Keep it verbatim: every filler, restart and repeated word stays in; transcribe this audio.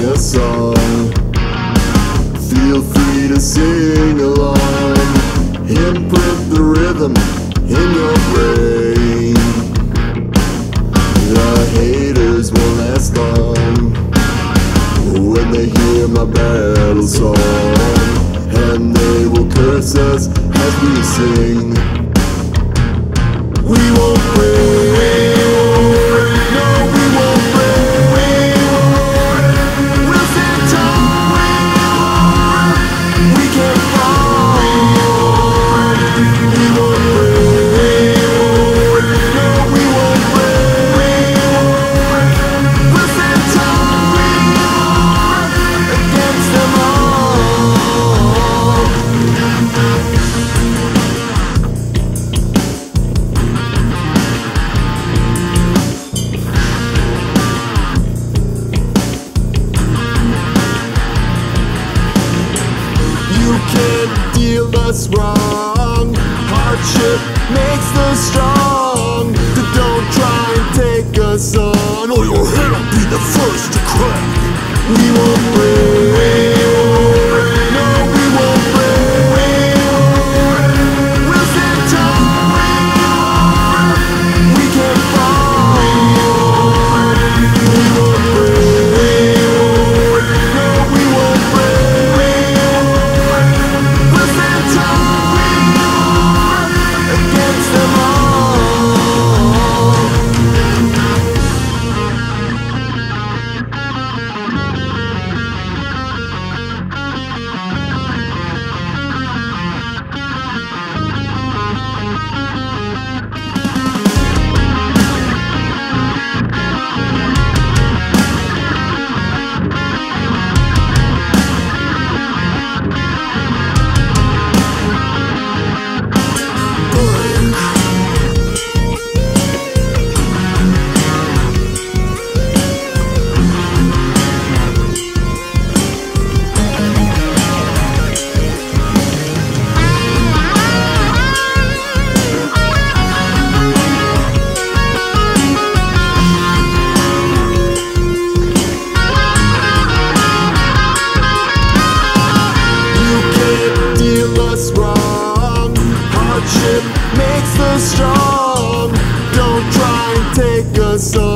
a song. Feel free to sing along. Imprint the rhythm in your brain. The haters won't last long when they hear my battle song, and they will curse us as we sing. We won't break, no, we won't break. We'll stand tall, we can't fall. We won't break, no, we won't break. We'll stand tall against them all. You can't deal us wrong. Hardship makes us strong. So don't try and take us on, or your head will be the first to crack. We won't break, no, we won't break. We'll stand tall, we can't fall. We won't break, no, we won't break. We'll stand tall against them all. Wrong. Hardship makes us strong. Don't try and take us on.